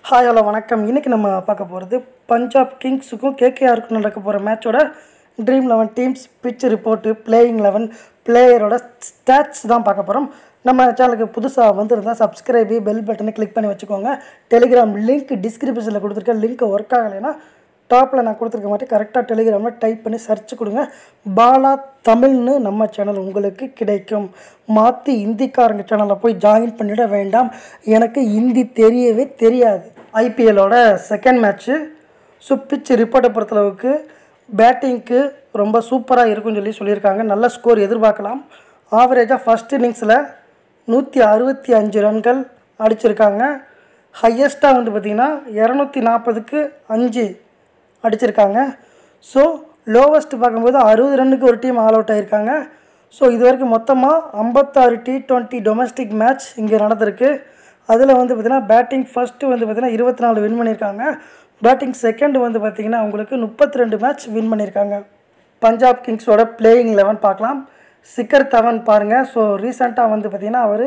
Hi hello வணக்கம். இன்றைக்கி நம்ம பார்க்க போகிறது பஞ்சாப் கிங்ஸுக்கும் கேகேஆருக்கும் நடக்க போகிற மேட்சோட dream 11 teams pitch report playing 11 பிளேயரோட ஸ்டாட்ஸ் தான் பார்க்க போகிறோம். நம்ம சேனலுக்கு புதுசாக வந்துருந்தால் சப்ஸ்கிரைபு பெல் பட்டனை கிளிக் பண்ணி வச்சுக்கோங்க. டெலிகிராம் லிங்க் டிஸ்கிரிப்ஷனில் கொடுத்துருக்கேன். லிங்க் ஒர்க் ஆகலைன்னா டாப்பில் நான் கொடுத்துருக்க மாதிரி கரெக்டாக டெலிகிராமில் டைப் பண்ணி சர்ச் கொடுங்க. பாலா தமிழ்னு நம்ம சேனல் உங்களுக்கு கிடைக்கும். மாற்றி ஹிந்திக்காரங்க சேனலில் போய் ஜாயின் பண்ணிட வேண்டாம். எனக்கு ஹிந்தி தெரியவே தெரியாது. ஐபிஎல்லோட செகண்ட் மேட்ச்சு. ஸோ பிச் ரிப்போர்ட்டை பொறுத்தளவுக்கு பேட்டிங்க்கு ரொம்ப சூப்பராக இருக்குன்னு சொல்லியிருக்காங்க. நல்ல ஸ்கோர் எதிர்பார்க்கலாம். ஆவரேஜாக ஃபஸ்ட் இன்னிங்ஸில் 165 ரன்கள் அடிச்சிருக்காங்க. ஹையஸ்ட்டாக பார்த்திங்கன்னா 240க்கு 5 அடிச்சிருக்காங்க. ஸோ லோவஸ்ட்டு பார்க்கும்போது 60 ரன்னுக்கு ஒரு டீம் ஆல் அவுட் ஆகியிருக்காங்க. ஸோ இது வரைக்கும் மொத்தமாக 56 T20 டொமஸ்டிக் மேட்ச் இங்கே நடந்திருக்கு. அதில் பார்த்திங்கன்னா பேட்டிங் ஃபஸ்ட்டு பார்த்திங்கன்னா 24 வின் பண்ணியிருக்காங்க. பேட்டிங் செகண்ட் பார்த்திங்கன்னா அவங்களுக்கு 32 மேட்ச் வின் பண்ணியிருக்காங்க. பஞ்சாப் கிங்ஸோட பிளேயிங் 11 பார்க்கலாம். சிக்கர் தவன் பாருங்கள். ஸோ ரீசெண்டாக பார்த்திங்கன்னா அவர்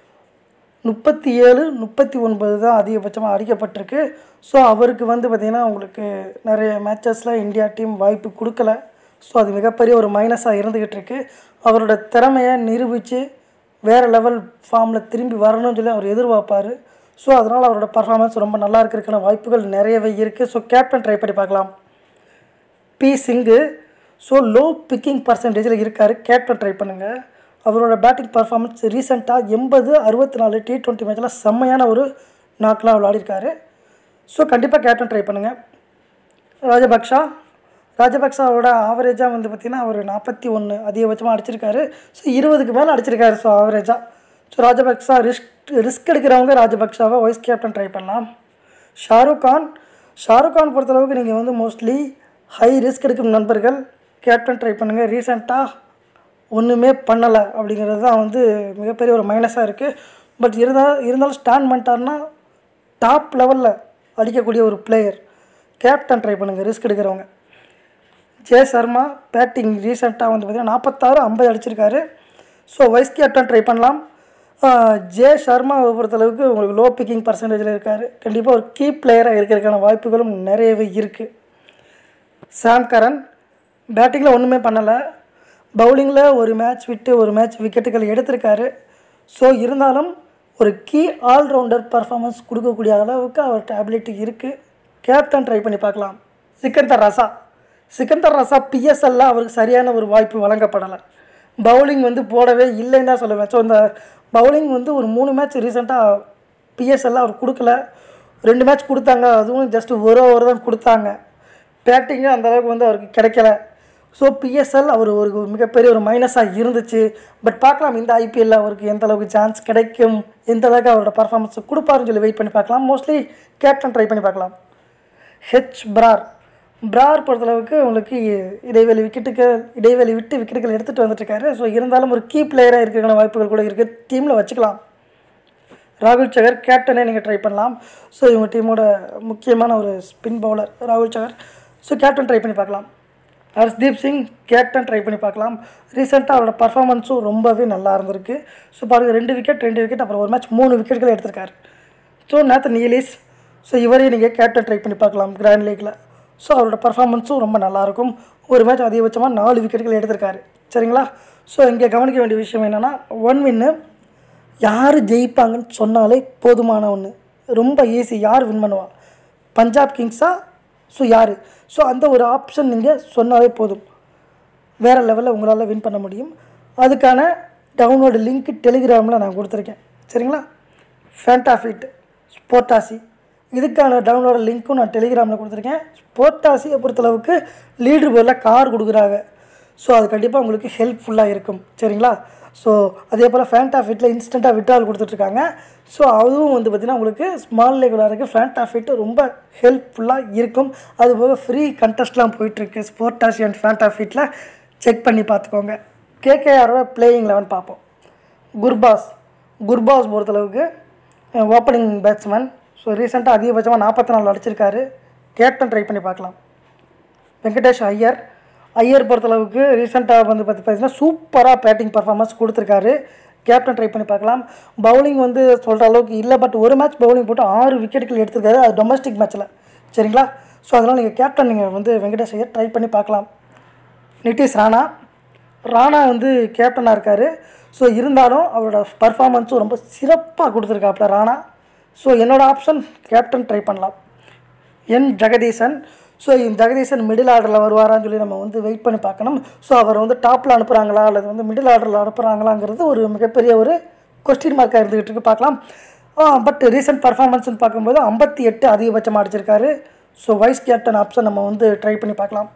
37, 39 தான் அதிகபட்சமாக அடிக்கப்பட்டிருக்கு. ஸோ அவருக்கு பார்த்திங்கன்னா உங்களுக்கு நிறைய மேட்சஸில் இந்தியா டீம் வாய்ப்பு கொடுக்கல. ஸோ அது மிகப்பெரிய ஒரு மைனஸாக இருந்துக்கிட்டு இருக்குது. அவரோட திறமையை நிரூபித்து வேறு லெவல் ஃபார்மில் திரும்பி வரணும்னு சொல்லி அவர் எதிர்பார்ப்பார். ஸோ அதனால் அவரோட பர்ஃபார்மன்ஸ் ரொம்ப நல்லா இருக்கிறதுக்கான வாய்ப்புகள் நிறையவே இருக்குது. ஸோ கேப்டன் ட்ரை பண்ணி பார்க்கலாம். B Singh. So low picking பர்சன்டேஜில் இருக்கார். கேப்டன் ட்ரை பண்ணுங்கள். அவரோட பேட்டிங் பர்ஃபார்மன்ஸ் ரீசெண்டாக 80, 64 T20 மேட்சில் செம்மையான ஒரு நாக்கெலாம் விளையாடிருக்காரு. ஸோ கண்டிப்பாக கேப்டன் ட்ரை பண்ணுங்கள். ராஜபக்ஷாவோட ஆவரேஜாக பார்த்திங்கன்னா அவர் 41 அதிகபட்சமாக அடிச்சிருக்காரு. ஸோ 20க்கு மேலே அடிச்சிருக்காரு. ஸோ ஆவரேஜாக. ஸோ ராஜபக்ஷா ரிஸ்க் எடுக்கிறவங்க ராஜபக்ஷாவை வைஸ் கேப்டன் ட்ரை பண்ணலாம். ஷாருக் கான் பொறுத்தளவுக்கு நீங்கள் மோஸ்ட்லி ஹை ரிஸ்க் எடுக்கும் நண்பர்கள் கேப்டன் ட்ரை பண்ணுங்கள். ரீசெண்டாக ஒன்றுமே பண்ணலை அப்படிங்கிறது தான் மிகப்பெரிய ஒரு மைனஸாக இருக்குது. பட் இருந்தாலும் ஸ்டாண்ட் பண்ணிட்டார்னா டாப் லெவலில் அடிக்கக்கூடிய ஒரு பிளேயர். கேப்டன் ட்ரை பண்ணுங்கள் ரிஸ்க் எடுக்கிறவங்க. ஜே சர்மா பேட்டிங் ரீசெண்டாக பார்த்திங்கன்னா 46, 50 அடிச்சிருக்காரு. ஸோ வைஸ் கேப்டன் ட்ரை பண்ணலாம். ஜே சர்மாவை பொறுத்தளவுக்கு உங்களுக்கு லோ பிக்கிங் பர்சன்டேஜில் இருக்கார். கண்டிப்பாக ஒரு கீ பிளேயராக இருக்கிறதுக்கான வாய்ப்புகளும் நிறையவே இருக்குது. சாம் கரன் பேட்டிங்கில் ஒன்றுமே பண்ணலை. பவுலிங்கில் ஒரு மேட்ச் விட்டு ஒரு மேட்ச் விக்கெட்டுகள் எடுத்திருக்காரு. ஸோ இருந்தாலும் ஒரு கீ ஆல்ரவுண்டர் பர்ஃபார்மன்ஸ் கொடுக்கக்கூடிய அளவுக்கு அவர்கிட்ட அபிலிட்டி இருக்குது. கேப்டன் ட்ரை பண்ணி பார்க்கலாம். சிக்கந்தர் ரசா பிஎஸ்எல்ல அவருக்கு சரியான ஒரு வாய்ப்பு வழங்கப்படலை. பவுலிங் போடவே இல்லைன்னு தான் சொல்லுவேன். ஸோ இந்த பவுலிங் ஒரு 3 மேட்ச் ரீசெண்டாக பிஎஸ்எல்ல அவர் கொடுக்கல. 2 மேட்ச் கொடுத்தாங்க. அதுவும் ஜஸ்ட் ஒரு ஓவர் தான் கொடுத்தாங்க. பேட்டிங்கும் அந்தளவுக்கு அவருக்கு கிடைக்கல. ஸோ பிஎஸ்எல் அவர் ஒரு மிகப்பெரிய ஒரு மைனஸாக இருந்துச்சு. பட் பார்க்கலாம் இந்த ஐபிஎல்ல அவருக்கு எந்த அளவுக்கு சான்ஸ் கிடைக்கும், எந்த அளவுக்கு அவரோட பர்ஃபார்மன்ஸ் கொடுப்பாருன்னு சொல்லி வெயிட் பண்ணி பார்க்கலாம். மோஸ்ட்லி கேப்டன் ட்ரை பண்ணி பார்க்கலாம். பிரார் பொறுத்தளவுக்கு உங்களுக்கு இடைவெளி விட்டு விக்கெட்டுகள் எடுத்துகிட்டு வந்துட்டுருக்காரு. ஸோ இருந்தாலும் ஒரு கீ பிளேயராக இருக்கிற வாய்ப்புகள் கூட இருக்குது. டீமில் வச்சுக்கலாம். ராகுல் சகர் கேப்டனே நீங்கள் ட்ரை பண்ணலாம். ஸோ இவங்க டீமோட முக்கியமான ஒரு ஸ்பின் பவுலர் ராகுல் சகர். ஸோ கேப்டன் ட்ரை பண்ணி பார்க்கலாம். ஹர்ஷ்தீப் சிங் கேப்டன் ட்ரை பண்ணி பார்க்கலாம். ரீசெண்டாக அவரோட பர்ஃபார்மன்ஸும் ரொம்பவே நல்லா இருந்திருக்கு. ஸோ பாருங்கள் 2 விக்கெட் அப்புறம் ஒரு மேட்ச் 3 விக்கெட்டுகள் எடுத்திருக்காரு. So Nathan Ellis. ஸோ இவரையும் நீங்கள் கேப்டன் ட்ரை பண்ணி பார்க்கலாம் கிராண்ட் லீக்கில். ஸோ அவரோட பர்ஃபார்மன்ஸும் ரொம்ப நல்லாயிருக்கும். ஒரு மேட்ச் அதிகபட்சமாக 4 விக்கெட்டுகள் எடுத்திருக்காரு. சரிங்களா? ஸோ இங்கே கவனிக்க வேண்டிய விஷயம் என்னென்னா 1 வின்னு யார் ஜெயிப்பாங்கன்னு சொன்னாலே போதுமான ஒன்று. ரொம்ப ஈஸி. யார் வின் பண்ணுவா? பஞ்சாப் கிங்ஸா? ஸோ யார்? ஸோ அந்த ஒரு ஆப்ஷன் நீங்கள் சொன்னாலே போதும். வேறு லெவலில் உங்களால் வின் பண்ண முடியும். அதுக்கான டவுன்லோடு லிங்க் டெலிகிராமில் நான் கொடுத்துருக்கேன். சரிங்களா? ஃபேண்டாஃபிட் ஸ்போர்டாசி இதுக்கான டவுன்லோடு லிங்க்கும் நான் டெலிகிராமில் கொடுத்துருக்கேன். ஸ்போர்டாசியை பொறுத்தளவுக்கு லீடர் போர்டில் கார் கொடுக்குறாங்க. ஸோ அது கண்டிப்பாக உங்களுக்கு ஹெல்ப்ஃபுல்லாக இருக்கும். சரிங்களா? ஸோ அதே போல் ஃபேண்டாஃபிட்டில் இன்ஸ்டண்ட்டாக விட்ரால் கொடுத்துட்ருக்காங்க. ஸோ அதுவும் பார்த்திங்கன்னா உங்களுக்கு ஸ்மால் லீகுலருக்கு ஃபேண்டாஃபிட் ரொம்ப ஹெல்ப்ஃபுல்லாக இருக்கும். அதுபோக ஃப்ரீ கண்டெஸ்ட்லாம் போயிட்டுருக்கு ஸ்போர்டாசி அண்ட் ஃபேண்டாஃபிட்டில். செக் பண்ணி பார்த்துக்கோங்க. கேகேஆரோட பிளேயிங் 11 பார்ப்போம். குர்பாஸ் பொறுத்தளவுக்கு ஓப்பனிங் பேட்ஸ்மேன். ஸோ ரீசெண்டாக அதிகபட்சமாக 44 அடிச்சிருக்காரு. கேப்டன் ட்ரை பண்ணி பார்க்கலாம். வெங்கடேஷ் ஐயர் பொறுத்தளவுக்கு ரீசெண்டாக பார்த்தீங்கன்னா சூப்பராக பேட்டிங் பர்ஃபார்மன்ஸ் கொடுத்துருக்காரு. கேப்டன் ட்ரை பண்ணி பார்க்கலாம். பவுலிங் வந்து சொல்கிற அளவுக்கு இல்லை, பட் ஒரு மேட்ச் பவுலிங் போட்டு 6 விக்கெட்டுகள் எடுத்திருக்காரு, அது டொமஸ்டிக் மேட்ச்சில். சரிங்களா? ஸோ அதனால் நீங்கள் கேப்டன் நீங்கள் வந்து வெங்கடேஷ் ஐயர் ட்ரை பண்ணி பார்க்கலாம். நிதிஷ் ராணா வந்து கேப்டனாக இருக்கார். ஸோ இருந்தாலும் அவரோட பர்ஃபார்மன்ஸும் ரொம்ப சிறப்பாக கொடுத்துருக்காப்புல ராணா. ஸோ என்னோடய ஆப்ஷன் கேப்டன் ட்ரை பண்ணலாம். ஜெகதீசன். ஸோ ஜெகதீசன் மிடில் ஆர்டரில் வருவாரான்னு சொல்லி நம்ம வந்து வெயிட் பண்ணி பார்க்கணும். ஸோ அவர் வந்து டாப்பில் அனுப்புகிறாங்களா அல்லது வந்து மிடில் ஆர்டரில் அனுப்புகிறாங்களாங்கிறது ஒரு மிகப்பெரிய ஒரு கொஸ்டின் மார்க்காக இருந்துகிட்டு இருக்கு, பார்க்கலாம். பட் ரீசெண்ட் பர்ஃபார்மன்ஸ்னு பார்க்கும்போது 58 அதிகபட்சமாக அடிச்சிருக்காரு. ஸோ வைஸ் கேப்டன் ஆப்ஷன் நம்ம வந்து ட்ரை பண்ணி பார்க்கலாம்.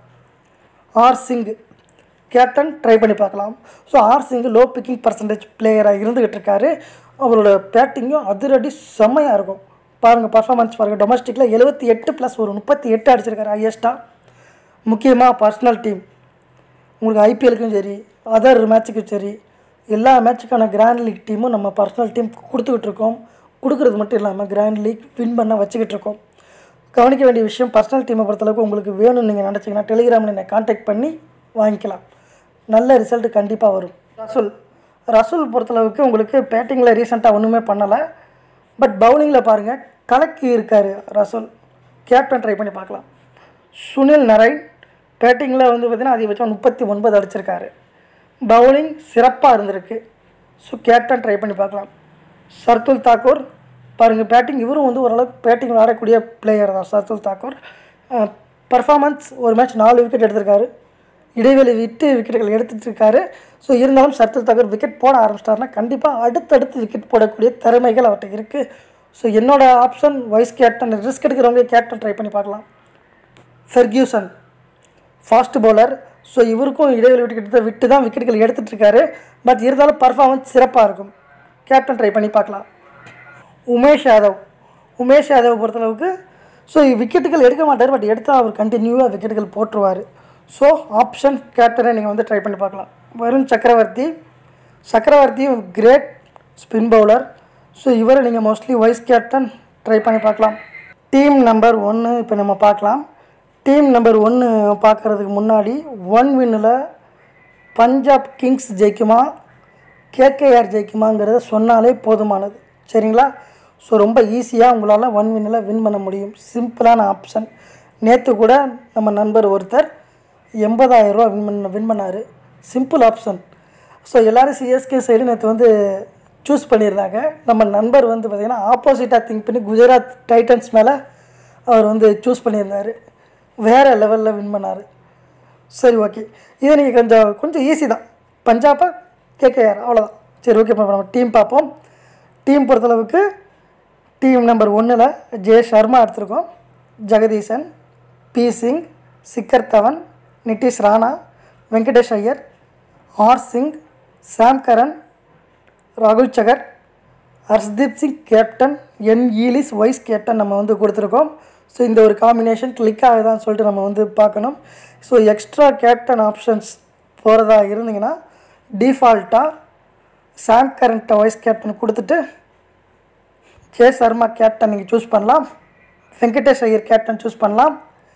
சிங் கேப்டன் ட்ரை பண்ணி பார்க்கலாம். So Singh low picking percentage பிளேயராக இருந்துகிட்டு இருக்காரு. அவரோட பேட்டிங்கும் அதிரடி செம்மையாக இருக்கும். பாருங்கள், பர்ஃபார்மன்ஸ் பாருங்கள். டொமஸ்டிக்கில் 78 + ஒரு 38 அடிச்சிருக்காரு ஹையஸ்ட்டாக. முக்கியமாக பர்சனல் டீம் உங்களுக்கு ஐபிஎலுக்கும் சரி அதர் மேட்சுக்கும் சரி எல்லா மேட்சுக்கான கிராண்ட் லீக் டீமும் நம்ம பர்சனல் டீம் கொடுத்துக்கிட்டு இருக்கோம். கொடுக்குறது மட்டும் இல்லாமல் கிராண்ட் லீக் வின் பண்ண வச்சுக்கிட்டு இருக்கோம். கவனிக்க வேண்டிய விஷயம், பர்சனல் டீமை பொறுத்தளவுக்கு உங்களுக்கு வேணும்னு நீங்கள் நினச்சிங்கன்னா டெலிகிராமில் என்னை கான்டாக்ட் பண்ணி வாங்கிக்கலாம். நல்ல ரிசல்ட் கண்டிப்பாக வரும். ரசூல் பொறுத்தளவுக்கு உங்களுக்கு பேட்டிங்கில் ரீசெண்டாக ஒன்றுமே பண்ணலை, பட் பவுலிங்கில் பாருங்கள் கலக்கி இருக்கார் ரசூல். கேப்டன் ட்ரை பண்ணி பார்க்கலாம். சுனில் நரைன் பேட்டிங்கில் வந்து பார்த்திங்கன்னா அதிகபட்சம் 39 அடிச்சிருக்காரு. பவுலிங் சிறப்பாக இருந்திருக்கு. ஸோ கேப்டன் ட்ரை பண்ணி பார்க்கலாம். சர்துல் தாக்கூர் பாருங்கள், பேட்டிங் இவரும் வந்து ஓரளவுக்கு பேட்டிங் விளையாடக்கூடிய பிளேயர் தான் சர்துல் தாக்கூர். பர்ஃபார்மன்ஸ் ஒரு மேட்ச் 4 விக்கெட் எடுத்திருக்காரு, இடைவெளி விட்டு விக்கெட்டுகள் எடுத்துகிட்டு இருக்காரு. ஸோ இருந்தாலும் சர்துல் தாக்கூர் விக்கெட் போட ஆரம்பிச்சிட்டாருன்னா கண்டிப்பாக அடுத்தடுத்து விக்கெட் போடக்கூடிய திறமைகள் அவர்கிட்ட இருக்குது. ஸோ என்னோடய ஆப்ஷன் வைஸ் கேப்டன். ரிஸ்க் எடுக்கிறவங்க கேப்டன் ட்ரை பண்ணி பார்க்கலாம். Ferguson fast bowler. ஸோ இவருக்கும் இடைவெளி விட்டு தான் விக்கெட்டுகள் எடுத்துகிட்டு இருக்காரு, பட் இருந்தாலும் பர்ஃபார்மன்ஸ் சிறப்பாக இருக்கும். கேப்டன் ட்ரை பண்ணி பார்க்கலாம். உமேஷ் யாதவ் பொறுத்தளவுக்கு ஸோ விக்கெட்டுகள் எடுக்க மாட்டார், பட் எடுத்தால் அவர் கண்டினியூவாக விக்கெட்டுகள் போட்டுருவார். ஸோ ஆப்ஷன் கேப்டனை நீங்கள் வந்து ட்ரை பண்ணி பார்க்கலாம். வருண் சக்கரவர்த்தியும் கிரேட் ஸ்பின் பவுலர். ஸோ இவரை நீங்கள் மோஸ்ட்லி வைஸ் கேப்டன் ட்ரை பண்ணி பார்க்கலாம். டீம் நம்பர் 1 இப்போ நம்ம பார்க்கலாம். டீம் நம்பர் 1 பார்க்குறதுக்கு முன்னாடி 1 வின்னில் பஞ்சாப் கிங்ஸ் ஜெயிக்குமா கேகேஆர் ஜெயிக்குமாங்கிறத சொன்னாலே போதுமானது. சரிங்களா? ஸோ ரொம்ப ஈஸியாக உங்களால் 1 வின்னில் வின் பண்ண முடியும். சிம்பிளான ஆப்ஷன். நேற்று கூட நம்ம நண்பர் ஒருத்தர் 80,000 ரூபா வின் பண்ணார். Simple option. ஸோ எல்லோரும் சிஎஸ்கே சைடு நேற்று வந்து சூஸ் பண்ணியிருந்தாங்க. நம்ம நண்பர் வந்து பார்த்திங்கன்னா ஆப்போசிட்டாக திங்க் பண்ணி குஜராத் டைட்டன்ஸ் மேலே அவர் வந்து சூஸ் பண்ணியிருந்தார். வேறு லெவலில் வின் பண்ணார். சரி, ஓகே. இதை நீங்கள் கொஞ்சம் ஈஸி தான். பஞ்சாபா கேகேஆர் அவ்வளோதான். சரி, ஓகே. இப்போ நம்ம டீம் பார்ப்போம். டீம் பொறுத்தளவுக்கு டீம் நம்பர் 1ல் ஜே சர்மா எடுத்திருக்கோம். Jagadeesan, B Singh, Shikhar Dhawan, Nitish Rana, Venkatesh Iyer, Singh, Sam Curran, ராகுல் Chahar, Harshdeep Singh captain, Ellis vice captain நம்ம வந்து கொடுத்துருக்கோம். ஸோ இந்த ஒரு காம்பினேஷன் கிளிக் ஆகுதான்னு சொல்லிட்டு நம்ம வந்து பார்க்கணும். ஸோ எக்ஸ்ட்ரா கேப்டன் ஆப்ஷன்ஸ் போகிறதா இருந்தீங்கன்னா டிஃபால்ட்டாக சாம் கரண்ட்டை வைஸ் கேப்டன் கொடுத்துட்டு ஜே சர்மா கேப்டன் நீங்கள் சூஸ் பண்ணலாம். வெங்கடேஷ் ஐயர் கேப்டன் சூஸ் பண்ணலாம்.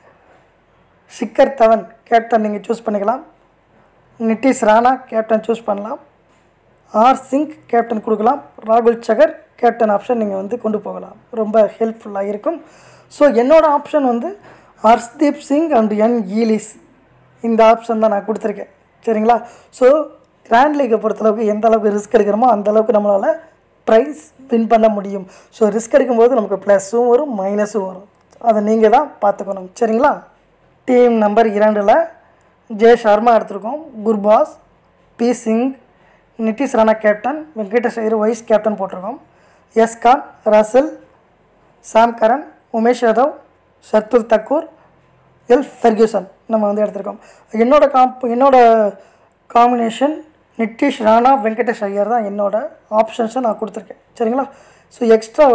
சிக்கர் தவன் கேப்டன் நீங்கள் சூஸ் பண்ணிக்கலாம். நிதிஷ் ராணா கேப்டன் சூஸ் பண்ணலாம். சிங் கேப்டன் கொடுக்கலாம். ராகுல் சகர் கேப்டன் ஆப்ஷன் நீங்கள் வந்து கொண்டு போகலாம். ரொம்ப ஹெல்ப்ஃபுல்லாக இருக்கும். ஸோ என்னோடய ஆப்ஷன் வந்து ஹர்ஷ்தீப் சிங் அண்ட் ஈலிஸ் இந்த ஆப்ஷன் தான் நான் கொடுத்துருக்கேன். சரிங்களா? ஸோ கிராண்ட் லீக்கை பொறுத்தளவுக்கு எந்த அளவுக்கு ரிஸ்க் எடுக்கிறோமோ அந்தளவுக்கு நம்மளால் ப்ரைஸ் வின் பண்ண முடியும். ஸோ ரிஸ்க் எடுக்கும்போது நமக்கு ப்ளஸ்ஸும் வரும் மைனஸும் வரும். அதை நீங்கள் தான் பார்த்துக்கணும். சரிங்களா? டீம் நம்பர் 2ல் ஜே சர்மா எடுத்திருக்கோம். Gurbaz, B Singh, Nitish Rana captain, Venkatesh Iyer vice captain போட்டிருக்கோம். Khan, Russell, Sam Curran, Umesh Yadav, Shardul Thakur, Ferguson நம்ம வந்து எடுத்திருக்கோம். என்னோட காம்பினேஷன் நிதிஷ் ராணா வெங்கடேஷ் ஐயர் தான் என்னோட ஆப்ஷன்ஸை நான் கொடுத்துருக்கேன். சரிங்களா? ஸோ எக்ஸ்ட்ரா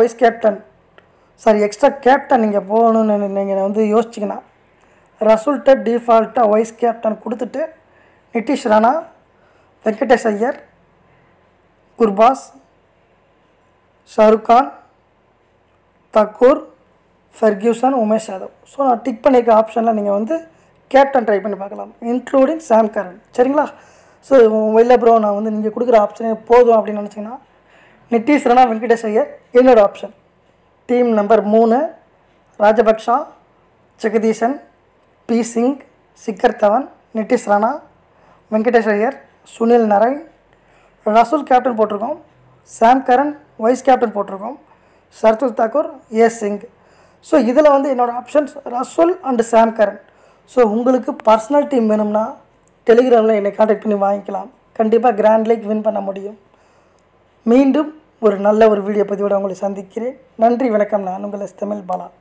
கேப்டன் நீங்கள் போகணுன்னு நீங்கள் வந்து யோசிச்சிங்கன்னா ரசூல்கிட்ட டிஃபால்ட்டாக வைஸ் கேப்டன் கொடுத்துட்டு Nitish Rana, Venkatesh Iyer, Gurbaz, Shahrukh Khan, Thakur, Ferguson, Umesh Yadav. So நான் டிக் பண்ணியிருக்க ஆப்ஷனில் நீங்கள் வந்து கேப்டன் ட்ரை பண்ணி பார்க்கலாம், இன்க்ளூடிங் சாம் கரன். சரிங்களா? ஸோ இல்லை ப்ரோ நான் வந்து நீங்கள் கொடுக்குற ஆப்ஷனே போதும் அப்படின்னு நினச்சிங்கன்னா நிதிஷ் ராணா வெங்கடேஷ் ஐயர் என்னோடய option. Team number 3 Rajapaksa, Jagadeesan, B Singh, Shikhar Dhawan, Nitish Rana, Venkatesh Iyer, Sunil Narine, Russell captain போட்டிருக்கோம், சாம் கரன் வைஸ் கேப்டன் போட்டிருக்கோம், சர்துல் தாக்கூர், ஏ சிங். ஸோ இதில் வந்து என்னோடய options Russell and Sam Curran. So உங்களுக்கு பர்சனல் டீம் வேணும்னா டெலிகிராமில் என்னை கான்டாக்ட் பண்ணி வாங்கிக்கலாம். கண்டிப்பாக கிராண்ட் லீக் வின் பண்ண முடியும். மீண்டும் ஒரு நல்ல ஒரு வீடியோ பதிவோடு உங்களை சந்திக்கிறேன். நன்றி, வணக்கம். நான் உங்கள் தமிழ் பாலா.